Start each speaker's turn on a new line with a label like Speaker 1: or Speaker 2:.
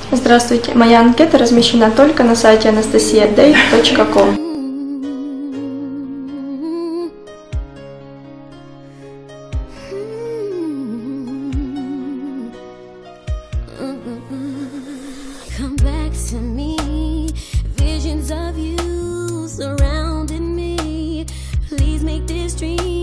Speaker 1: Здравствуйте, моя анкета размещена только на сайте anastasiadate.com.
Speaker 2: Come back to me, visions of you surrounding me. Please make this dream